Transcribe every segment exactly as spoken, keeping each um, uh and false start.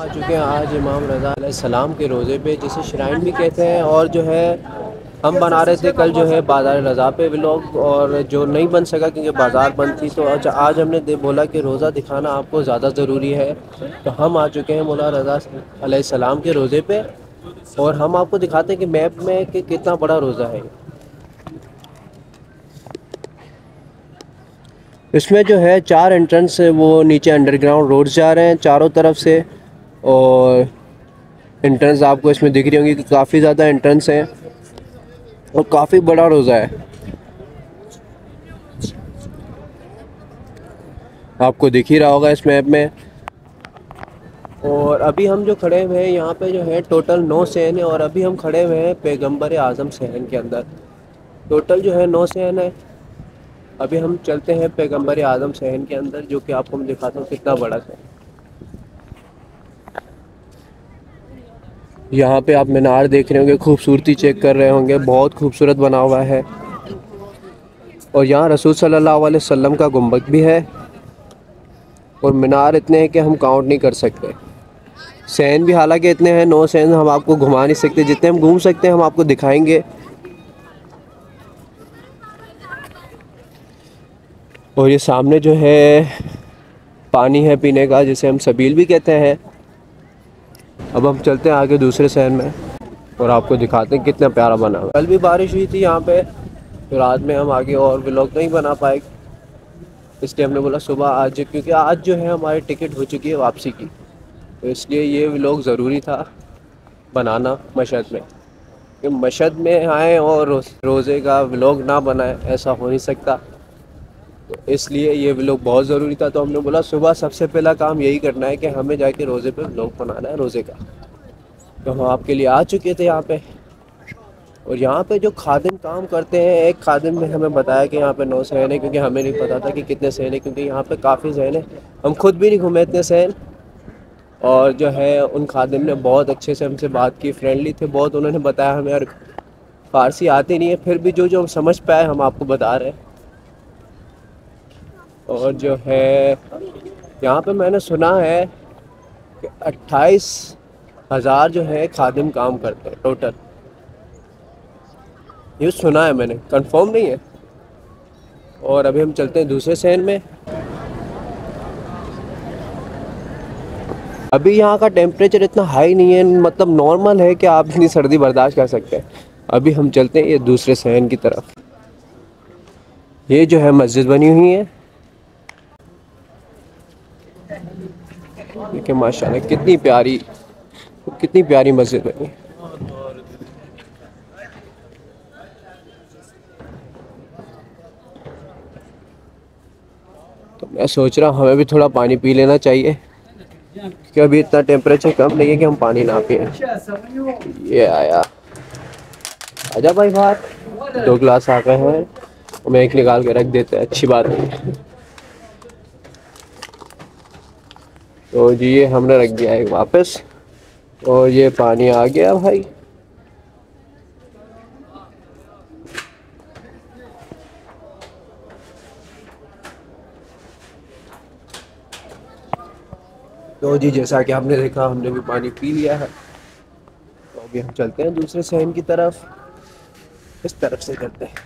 आ चुके हैं आज इमाम रज़ा अलैहिस्सलाम के रोज़े पे, जिसे श्राइन भी कहते हैं। और जो है हम बना रहे थे कल जो है बाज़ार रज़ा पे व्लॉग, और जो नहीं बन सका क्योंकि बाज़ार बंद थी। तो आज आज हमने दे बोला कि रोज़ा दिखाना आपको ज़्यादा ज़रूरी है। तो हम आ चुके हैं मौला रज़ा अलैहिस्सलाम के रोज़े पे, और हम आपको दिखाते हैं कि मैप में कि कितना बड़ा रोज़ा है। इसमें जो है चार एंट्रेंस है, वो नीचे अंडरग्राउंड रोड्स जा रहे हैं चारों तरफ से। और एंट्रेंस आपको इसमें दिख रही होंगी कि काफ़ी ज़्यादा एंट्रेंस है और काफ़ी बड़ा रोज़ा है, आपको दिख ही रहा होगा इस मैप में। और अभी हम जो खड़े हुए हैं यहाँ पे जो है टोटल नौ सहन है, और अभी हम खड़े हुए हैं पैगंबर आज़म सहन के अंदर। टोटल जो है नौ सहन है। अभी हम चलते हैं पैगंबर आज़म सहन के अंदर, जो कि आपको मैं दिखाता हूँ कितना बड़ा सहन। यहाँ पे आप मीनार देख रहे होंगे, खूबसूरती चेक कर रहे होंगे, बहुत खूबसूरत बना हुआ है। और यहाँ रसूल सल्लल्लाहु अलैहि वसल्लम का गुंबद भी है। और मीनार इतने हैं कि हम काउंट नहीं कर सकते। सहन भी हालांकि इतने हैं, नौ सहन हम आपको घुमा नहीं सकते, जितने हम घूम सकते हैं हम आपको दिखाएंगे। और ये सामने जो है पानी है पीने का, जिसे हम सबील भी कहते हैं। अब हम चलते हैं आगे दूसरे सहन में और आपको दिखाते हैं कितना प्यारा बना हुआ है। कल भी बारिश हुई थी यहाँ पे, तो रात में हम आगे और व्लॉग नहीं बना पाए, इसलिए हमने बोला सुबह आज, क्योंकि आज जो है हमारी टिकट हो चुकी है वापसी की, तो इसलिए ये व्लॉग ज़रूरी था बनाना मशहद में। कि मशहद में आए और रोज़े का व्लॉग ना बनाए, ऐसा हो नहीं सकता। तो इसलिए ये व्लॉग बहुत ज़रूरी था। तो हमने बोला सुबह सबसे पहला काम यही करना है कि हमें जाके रोज़े पे व्लॉग बनाना है रोज़े का। तो हम आपके लिए आ चुके थे यहाँ पे। और यहाँ पे जो खादिम काम करते हैं, एक खादिम ने हमें बताया कि यहाँ पे नौ सहन है, क्योंकि हमें नहीं पता था कि कितने सहन है, क्योंकि यहाँ पे काफ़ी सहन है, हम खुद भी नहीं घूमे इतने सहन। और जो है उन खादिम ने बहुत अच्छे से हमसे बात की, फ्रेंडली थे बहुत। उन्होंने बताया हमें, यार फ़ारसी आती नहीं है, फिर भी जो जो हम समझ पाए हम आपको बता रहे हैं। और जो है यहाँ पे मैंने सुना है कि अट्ठाईस हज़ार जो है खादिम काम करते हैं टोटल, ये सुना है मैंने, कंफर्म नहीं है। और अभी हम चलते हैं दूसरे सहन में। अभी यहाँ का टेम्परेचर इतना हाई नहीं है, मतलब नॉर्मल है कि आप इतनी सर्दी बर्दाश्त कर सकते हैं। अभी हम चलते हैं ये दूसरे सहन की तरफ। ये जो है मस्जिद बनी हुई है, देखिए माशाल्लाह कितनी प्यारी कितनी प्यारी मस्जिद बनी है। तो मैं सोच रहा हूँ हमें भी थोड़ा पानी पी लेना चाहिए, क्योंकि अभी इतना टेम्परेचर कम नहीं है कि हम पानी ना पिए। ये आया, आजा भाई बाहर। दो गिलास आ गए हैं, हमें एक निकाल के रख देते हैं, अच्छी बात है। तो जी ये हमने रख दिया है वापस, और ये पानी आ गया भाई। तो जी जैसा कि आपने देखा, हमने भी पानी पी लिया है। तो अभी हम चलते हैं दूसरे सहन की तरफ, इस तरफ से करते हैं।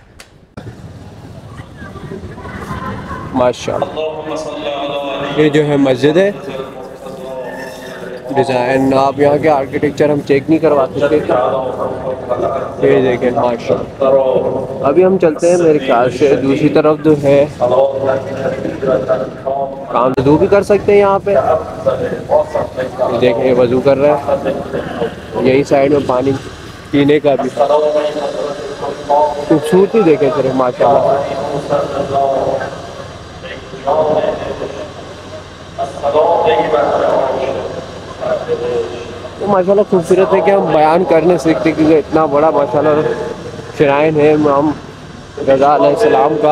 माशाल्लाह ये जो है मस्जिद है, डिज़ाइन आप यहाँ के आर्किटेक्चर हम चेक नहीं करवाते थे। ये देखें माशाल्लाह। अभी हम चलते हैं मेरे ख्याल से दूसरी तरफ, जो है काम वजू भी कर सकते हैं यहाँ पे। देखें वजू कर रहे हैं, यही साइड में पानी पीने का भी। खूबसूरती देखें सिर्फ माशाल्लाह। तो माशाल्लाह खूबसूरत है कि हम बयान कर नहीं सकते, क्योंकि इतना बड़ा माशाल्लाह श्राइन है इमाम रज़ा अलैहिस्सलाम का।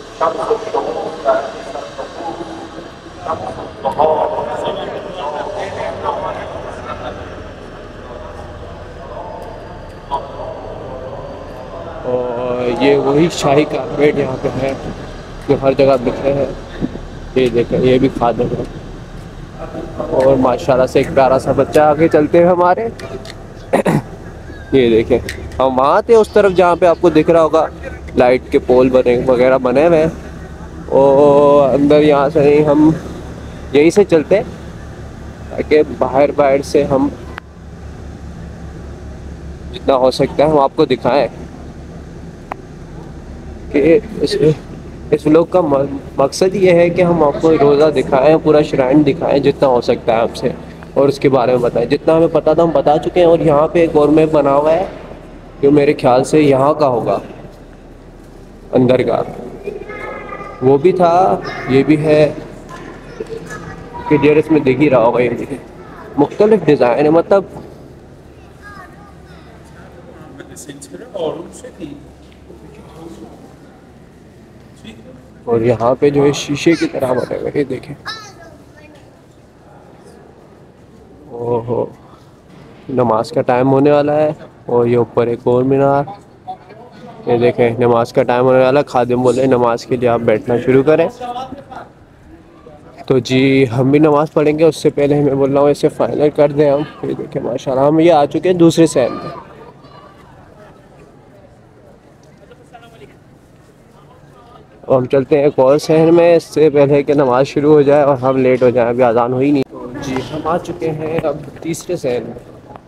और ये वही शाही कारपेट यहाँ पे है जो हर जगह बिखरे हैं। ये देखें, ये भी खादिम है। और माशाल्लाह से एक प्यारा सा बच्चा आगे चलते हैं हमारे। ये देखें, हम वहाँ थे उस तरफ जहाँ पे आपको दिख रहा होगा लाइट के पोल बने वगैरह बने हुए हैं, और अंदर यहाँ से नहीं, हम यहीं से चलते हैं ताकि बाहर बाहर से हम जितना हो सकता है हम आपको दिखाएं कि इस इस व्लॉग का मकसद ये है कि हम आपको रोज़ा दिखाएं, पूरा श्राइन दिखाएं जितना हो सकता है हमसे, और उसके बारे में बताएं जितना हमें पता था हम बता चुके हैं। और यहाँ पे एक और मैप बना हुआ है जो मेरे ख्याल से यहाँ का होगा, अंदर का वो भी था, ये भी है कि जेरस में दिख ही रहा होगा। ये मुख्तलिफ डिज़ाइन है, मतलब और यहाँ पे जो है शीशे की तरह बने हुए, ये देखें। ओहो, नमाज का टाइम होने वाला है, और ये ऊपर एक और मीनार, ये देखें नमाज का टाइम होने वाला। खादिम बोले नमाज के लिए आप बैठना शुरू करें, तो जी हम भी नमाज़ पढ़ेंगे। उससे पहले मैं बोल रहा हूँ इसे फाइनल कर दें हम। ये देखें माशाल्लाह हम ये आ चुके हैं दूसरे शहर में। और हम चलते हैं एक और शहर में, इससे पहले कि नमाज शुरू हो जाए और हम लेट हो जाए, अभी अजान हुई नहीं। तो जी हम आ चुके हैं अब तीसरे शहर में,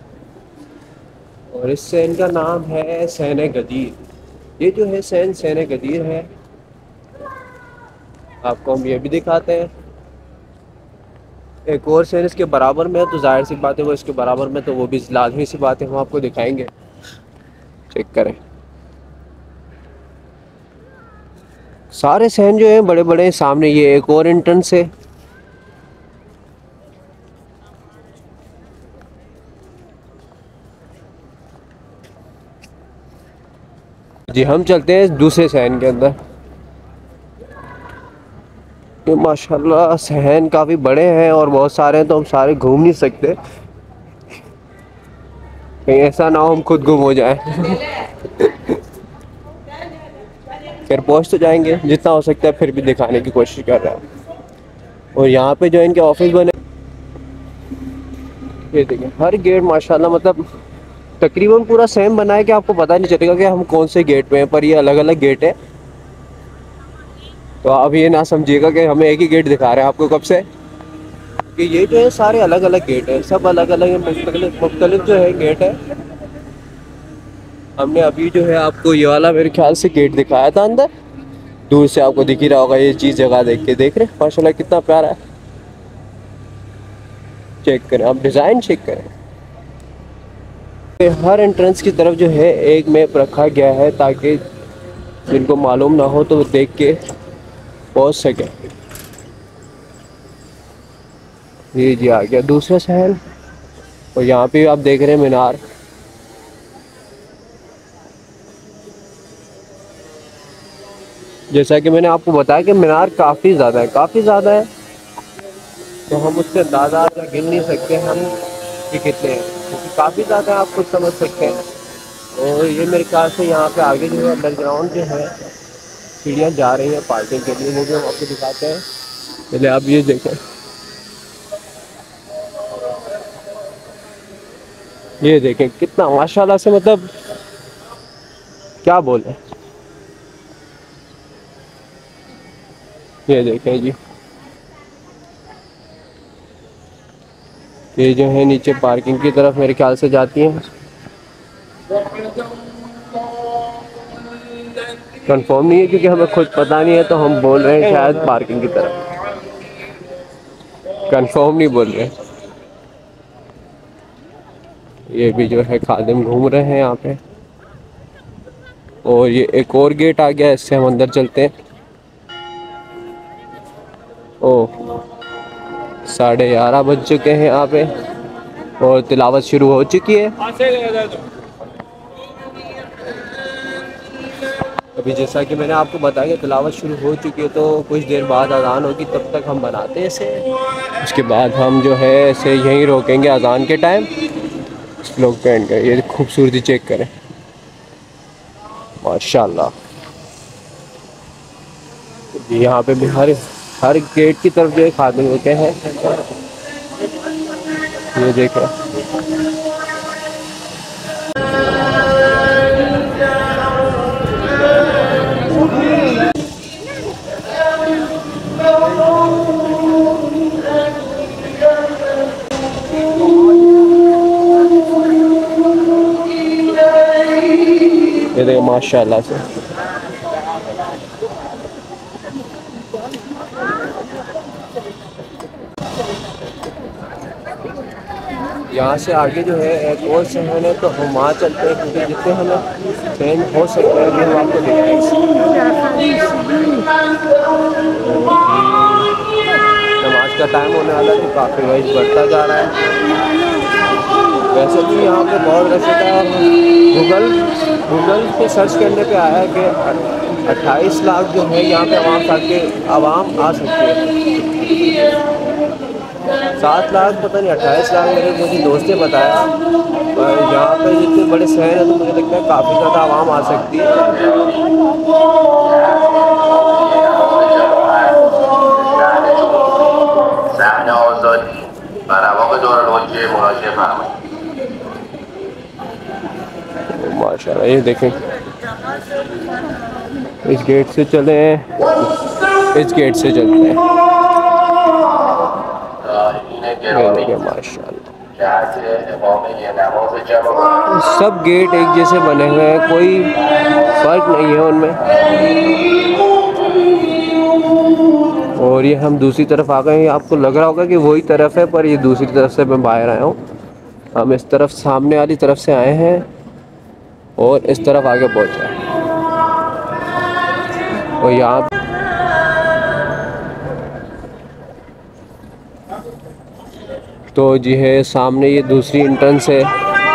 और इस शहर का नाम है सहन गदीर। ये जो है सहन सहन गदीर है, आपको हम ये भी दिखाते हैं। एक और शहर इसके बराबर में है, तो जाहिर सी बात है वो इसके बराबर में, तो वो भी लाजमी सी बात है हम आपको दिखाएंगे। चेक करें, सारे सहन जो हैं बड़े बड़े। सामने ये एक और एंट्रेंस है, जी हम चलते हैं दूसरे सहन के अंदर। ये माशाल्लाह सहन काफ़ी बड़े हैं और बहुत सारे हैं, तो हम सारे घूम नहीं सकते, कहीं ऐसा ना हो हम खुद गुम हो जाए। फिर पहुंच तो जाएंगे जितना हो सकता है, फिर भी दिखाने की कोशिश कर रहे हैं। और यहाँ पे जो इनके ऑफिस बने, ये देखिए हर गेट माशाल्लाह मतलब तकरीबन पूरा सेम बना है कि आपको पता नहीं चलेगा कि हम कौन से गेट पे हैं, पर ये अलग अलग गेट है। तो आप ये ना समझिएगा कि हमें एक ही गेट दिखा रहे हैं आपको कब से, कि ये जो है सारे अलग अलग गेट है, सब अलग अलग मुख्तलिफ मुख्तलिफ जो है गेट है। हमने अभी जो है आपको ये वाला मेरे ख्याल से गेट दिखाया था अंदर, दूर से आपको दिख ही रहा होगा। ये चीज़ जगह देख के देख रहे हैं माशाल्लाह कितना प्यारा है। चेक करें आप, डिज़ाइन चेक करें। हर एंट्रेंस की तरफ जो है एक मैप रखा गया है ताकि जिनको मालूम ना हो तो वो देख के पहुंच सके। ये जी आ गया दूसरा शहर, और यहाँ पे आप देख रहे हैं मीनार। जैसा कि मैंने आपको बताया कि मीनार काफ़ी ज़्यादा है, काफ़ी ज़्यादा है, तो हम उससे अंदाज़ा गिन नहीं सकते हम कि कितने हैं, क्योंकि काफ़ी ज़्यादा आप खुद समझ सकते हैं। और ये मेरे ख्याल से यहाँ पे आगे जो है अंडरग्राउंड जो है सीढ़ियाँ जा रही हैं पार्किंग के लिए, वो भी हम आपको दिखाते हैं। पहले आप ये देखें, ये देखें कितना माशाल्लाह से, मतलब क्या बोले। ये देखें जी, ये जो है नीचे पार्किंग की तरफ मेरे ख्याल से जाती हैं। कंफर्म नहीं है क्योंकि हमें खुद पता नहीं है, तो हम बोल रहे हैं शायद पार्किंग की तरफ, कंफर्म नहीं बोल रहे। ये भी जो है खादिम घूम रहे हैं यहाँ पे, और ये एक और गेट आ गया, इससे हम अंदर चलते हैं। ओह साढ़े ग्यारह बज चुके हैं यहाँ पे, और तिलावत शुरू हो चुकी है। अभी जैसा कि मैंने आपको बताया तिलावत शुरू हो चुकी है, तो कुछ देर बाद अजान होगी, तब तक हम बनाते हैं इसे। उसके बाद हम जो है इसे यहीं रोकेंगे अजान के टाइम। इस लोग पहन कर ये खूबसूरती चेक करें माशाल्लाह। यहाँ पे भी हर हर गेट की तरफ जो है खादिम होते हैं। ये देखें, ये देखो माशाल्लाह से। यहाँ से आगे जो है एक और शहर है, तो हम वहाँ चलते हैं, क्योंकि जितने हमें ट्रेन हो सकते हैं वो हम आपको दिखाएंगे। नमाज का टाइम होने वाला है तो काफ़ी रश बढ़ता जा रहा है। वैसे भी यहाँ पे बहुत रश होता है। गूगल गूगल पे सर्च करने पे आया कि अट्ठाईस लाख जो है यहाँ पे आवाम ताकि आवाम आ सकती है। सात लाख पता नहीं अट्ठाईस लाख मेरे मुझे दोस्त ने बताया। पर यहाँ पे जितने बड़े शहर हैं तो मुझे लगता है काफ़ी ज़्यादा आवाम आ सकती है। माशाल्लाह, ये देखें, इस गेट से चले, इस गेट से चलते हैं। ये देखें माशाल्लाह, सब गेट एक जैसे बने हुए हैं, कोई फर्क नहीं है उनमें। और ये हम दूसरी तरफ आ गए हैं। आपको लग रहा होगा कि वही तरफ है, पर ये दूसरी तरफ से मैं बाहर आया हूँ। हम इस तरफ सामने वाली तरफ से आए हैं और इस तरफ आगे पहुँचे। और यहाँ तो जी है सामने ये दूसरी एंट्रेंस है।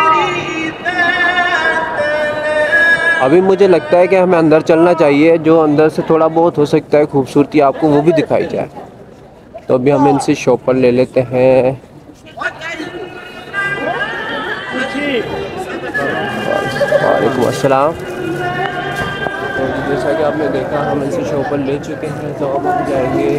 अभी मुझे लगता है कि हमें अंदर चलना चाहिए, जो अंदर से थोड़ा बहुत हो सकता है खूबसूरती आपको वो भी दिखाई जाए। तो अभी हम इनसे शॉपर ले लेते हैं। वालेकुम अस्सलाम। तो जैसा कि आपने देखा हम इनसे शॉपर ले चुके हैं, तो अब हम जाएंगे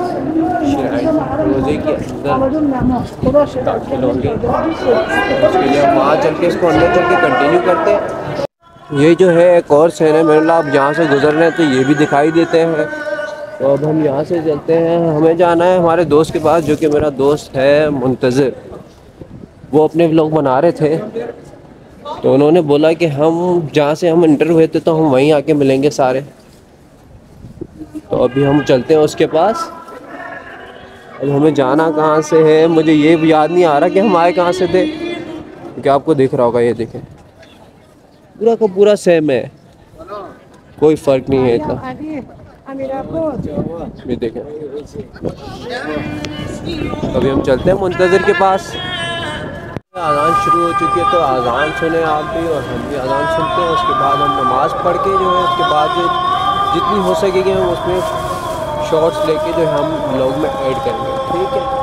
रोज़े के अंदर दाखिल होंगे। उसके लिए हम वहाँ चल के इसको अंदर चल के कंटिन्यू करते हैं। ये जो है एक और शहर है मेरे, आप जहाँ से गुजर रहे हैं तो ये भी दिखाई देते हैं। तो अब हम यहाँ से चलते हैं। हमें जाना है हमारे दोस्त के पास, जो कि मेरा दोस्त है मुंतज़िर। वो अपने व्लॉग बना रहे थे, तो उन्होंने बोला कि हम जहाँ से हम इंटर हुए थे तो हम वहीं आके मिलेंगे सारे। तो अभी हम चलते हैं उसके पास। अब हमें जाना कहाँ से है मुझे ये याद नहीं आ रहा कि हम आए कहाँ से थे, क्योंकि आपको दिख रहा होगा, ये देखें पूरा का पूरा सेम है, कोई फ़र्क नहीं है इतना। ये देखें, अभी हम चलते हैं मुंतज़िर के पास। अज़ान शुरू हो चुकी है, तो अज़ान सुने आप भी और हम भी अज़ान सुनते हैं। उसके बाद हम नमाज़ पढ़ के जो है उसके बाद जो जितनी हो सकेगी हम उसमें शॉर्ट्स लेके जो हम व्लॉग में ऐड करेंगे, ठीक है।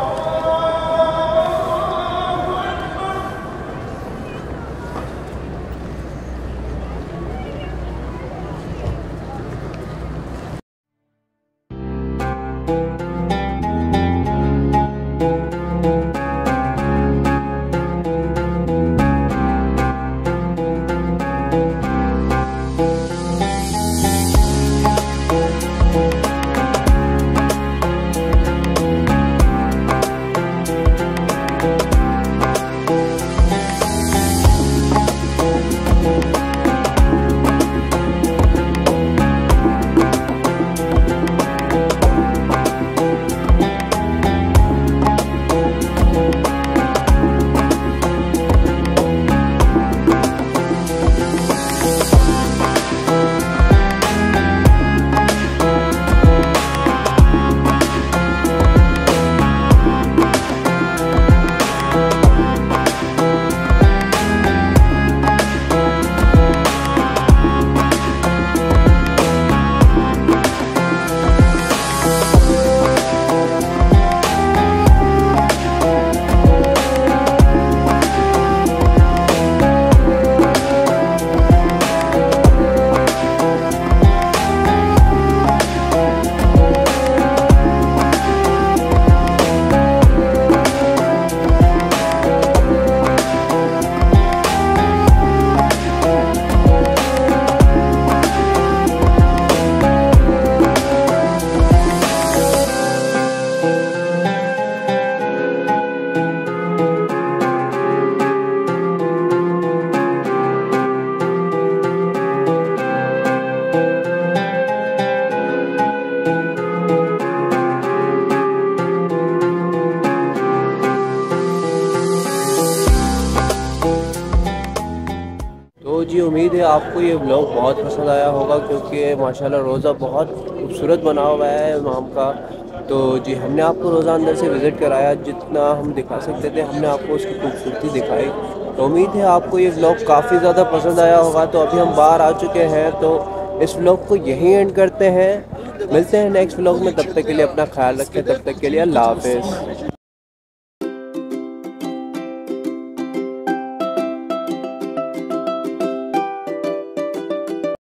आपको ये व्लॉग बहुत पसंद आया होगा, क्योंकि माशाल्लाह रोज़ा बहुत खूबसूरत बना हुआ है इमाम का। तो जी हमने आपको रोज़ा अंदर से विज़िट कराया, जितना हम दिखा सकते थे हमने आपको उसकी खूबसूरती दिखाई। तो उम्मीद है आपको ये व्लॉग काफ़ी ज़्यादा पसंद आया होगा। तो अभी हम बाहर आ चुके हैं, तो इस व्लॉग को यहीं एंड करते हैं। मिलते हैं नेक्स्ट व्लॉग में, तब तक के लिए अपना ख्याल रखें। तब तक के लिए अल्लाह हाफ़िज़।